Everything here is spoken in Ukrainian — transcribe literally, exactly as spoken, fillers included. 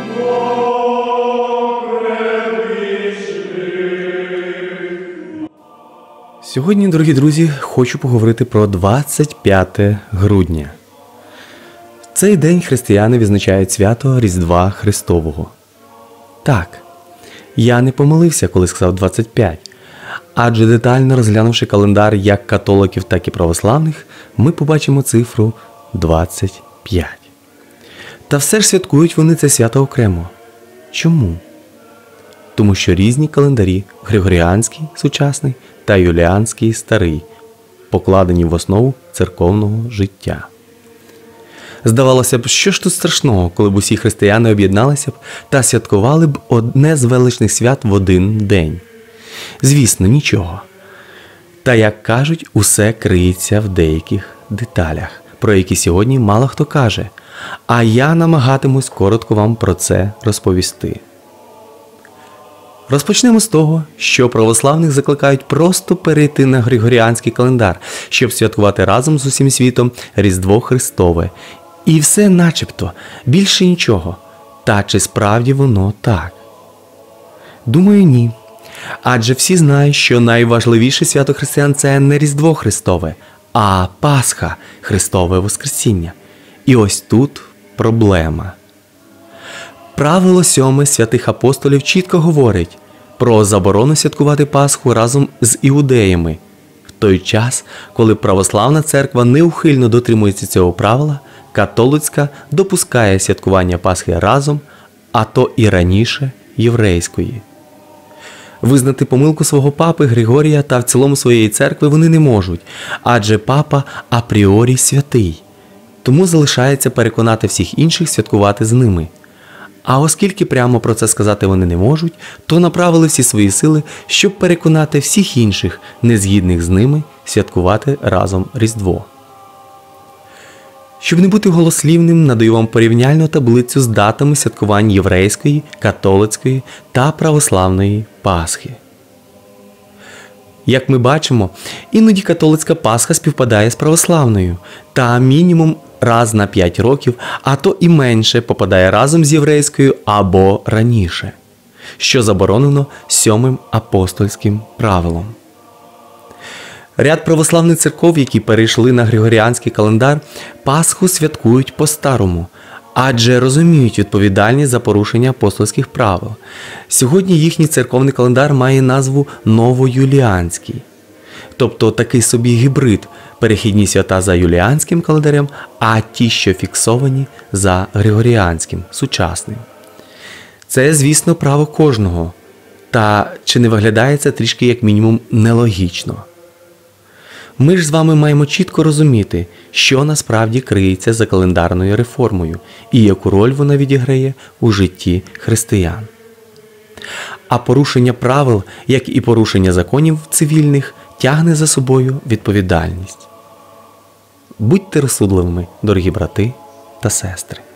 Сьогодні, дорогі друзі, хочу поговорити про двадцять п'яте грудня. В цей день християни відзначають свято Різдва Христового. Так, я не помилився, коли сказав двадцять п'ять, адже детально розглянувши календар як католиків, так і православних, ми побачимо цифру двадцять п'ять. Та все ж святкують вони це свято окремо. Чому? Тому що різні календарі – Григоріанський, сучасний, та Юліанський, старий, покладені в основу церковного життя. Здавалося б, що ж тут страшного, коли б усі християни об'єдналися б та святкували б одне з величних свят в один день? Звісно, нічого. Та, як кажуть, усе криється в деяких деталях, про які сьогодні мало хто каже, а я намагатимусь коротко вам про це розповісти. Розпочнемо з того, що православних закликають просто перейти на Григоріанський календар, щоб святкувати разом з усім світом Різдво Христове. І все начебто, більше нічого. Та чи справді воно так? Думаю, ні. Адже всі знають, що найважливіше свято християн – це не Різдво Христове, а Пасха – Христове Воскресіння. І ось тут проблема. Правило сьоме святих апостолів чітко говорить про заборону святкувати Пасху разом з іудеями. В той час, коли православна церква неухильно дотримується цього правила, католицька допускає святкування Пасхи разом, а то і раніше єврейської. Визнати помилку свого папи Григорія та в цілому своєї церкви вони не можуть, адже папа апріорі святий. Тому залишається переконати всіх інших святкувати з ними. А оскільки прямо про це сказати вони не можуть, то направили всі свої сили, щоб переконати всіх інших, незгідних з ними, святкувати разом Різдво. Щоб не бути голослівним, надаю вам порівняльну таблицю з датами святкувань єврейської, католицької та православної Пасхи. Як ми бачимо, іноді католицька Пасха співпадає з православною, та мінімум раз на п'ять років, а то і менше попадає разом з єврейською або раніше, що заборонено сьомим апостольським правилом. Ряд православних церков, які перейшли на Григоріанський календар, Пасху святкують по-старому, адже розуміють відповідальність за порушення апостольських правил. Сьогодні їхній церковний календар має назву Новоюліанський, тобто такий собі гібрид, перехідні свята за юліанським календарем, а ті, що фіксовані, за Григоріанським, сучасним. Це, звісно, право кожного, та чи не виглядає це трішки як мінімум нелогічно? Ми ж з вами маємо чітко розуміти, що насправді криється за календарною реформою і яку роль вона відіграє у житті християн. А порушення правил, як і порушення законів цивільних, тягне за собою відповідальність. Будьте розсудливими, дорогі брати та сестри.